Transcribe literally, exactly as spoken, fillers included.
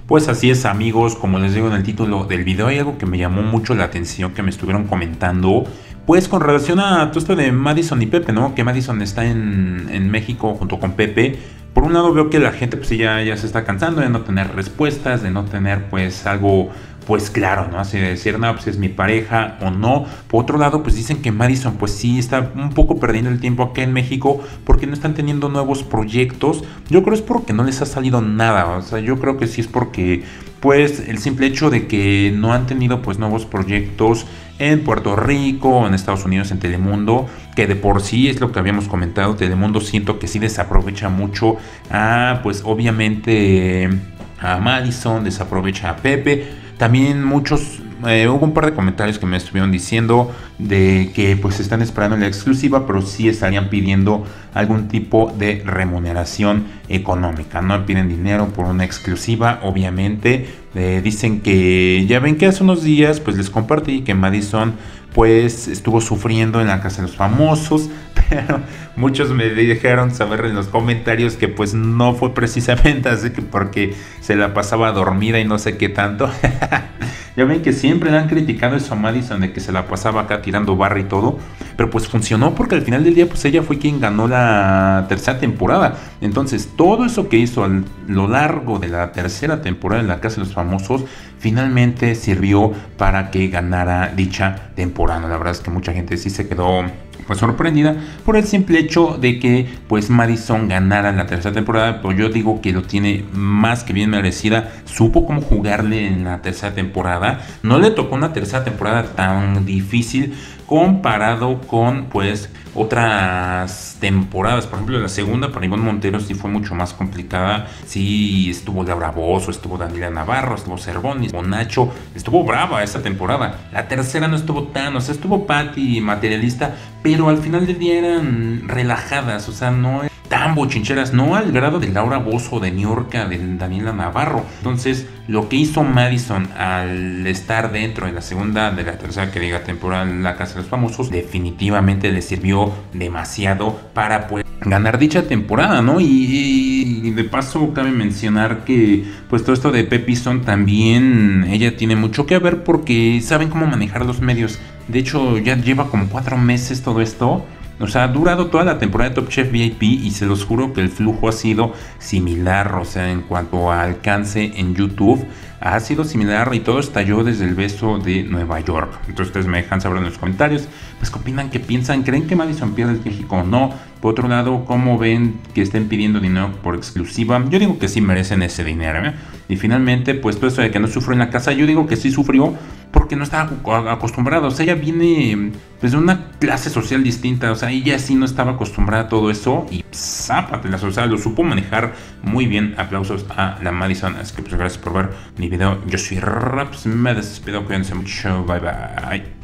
Pues así es, amigos, como les digo en el título del video, hay algo que me llamó mucho la atención, que me estuvieron comentando, pues con relación a todo esto de Madison y Pepe, ¿no? Que Madison está en, en México junto con Pepe. Por un lado veo que la gente pues ya, ya se está cansando de no tener respuestas, de no tener pues algo pues claro, ¿no? Así de decir, no, pues es mi pareja o no. Por otro lado, pues dicen que Madison pues sí está un poco perdiendo el tiempo acá en México porque no están teniendo nuevos proyectos. Yo creo es porque no les ha salido nada, o sea, yo creo que sí es porque pues el simple hecho de que no han tenido pues nuevos proyectos en Puerto Rico, en Estados Unidos, en Telemundo, que de por sí es lo que habíamos comentado. Telemundo siento que sí desaprovecha mucho a pues obviamente a Madison, desaprovecha a Pepe. También muchos, eh, hubo un par de comentarios que me estuvieron diciendo de que pues están esperando la exclusiva, pero sí estarían pidiendo algún tipo de remuneración económica. No piden dinero por una exclusiva, obviamente. Eh, dicen que ya ven que hace unos días pues les compartí que Madison pues estuvo sufriendo en la Casa de los Famosos, pero muchos me dejaron saber en los comentarios que pues no fue precisamente así, que porque se la pasaba dormida y no sé qué tanto. Ya ven que siempre le han criticado eso a Madison, de que se la pasaba acá tirando barra y todo, pero pues funcionó porque al final del día pues ella fue quien ganó la tercera temporada. Entonces todo eso que hizo a lo largo de la tercera temporada en la Casa de los Famosos finalmente sirvió para que ganara dicha temporada. La verdad es que mucha gente sí se quedó pues sorprendida por el simple hecho de que pues Madison ganara la tercera temporada. Pues yo digo que lo tiene más que bien merecida. Supo cómo jugarle en la tercera temporada. No le tocó una tercera temporada tan difícil comparado con pues otras temporadas. Por ejemplo, la segunda para Ivonne Montero sí fue mucho más complicada. Sí estuvo Laura Bozzo, estuvo Daniela Navarro, estuvo Cervoni, estuvo Nacho, estuvo brava esa temporada. La tercera no estuvo tan, o sea, estuvo Patty materialista, pero al final del día eran relajadas, o sea, no tan bochincheras, no al grado de Laura Bozzo, de Niurka, de Daniela Navarro. Entonces, lo que hizo Madison al estar dentro de la segunda, de la tercera que diga temporada en la Casa de los Famosos, definitivamente le sirvió demasiado para pues ganar dicha temporada, ¿no? Y, y de paso cabe mencionar que pues todo esto de Pepison también ella tiene mucho que ver porque saben cómo manejar los medios. De hecho, ya lleva como cuatro meses todo esto. O sea, ha durado toda la temporada de Top Chef V I P y se los juro que el flujo ha sido similar. O sea, en cuanto a alcance en YouTube, ha sido similar y todo estalló desde el beso de Nueva York. Entonces ustedes me dejan saber en los comentarios, pues qué opinan, qué piensan, creen que Madison pierde el México o no. Por otro lado, ¿cómo ven que estén pidiendo dinero por exclusiva? Yo digo que sí merecen ese dinero, ¿eh? Y finalmente, pues todo eso de que no sufrió en la casa, yo digo que sí sufrió porque no estaba acostumbrada. O sea, ella viene pues de una clase social distinta. O sea, ella sí no estaba acostumbrada a todo eso y zápatelas, o sea, lo supo manejar muy bien. Aplausos a la Madison. Así que pues gracias por ver mi video. Yo soy Raps, me despido, cuídense mucho, bye bye.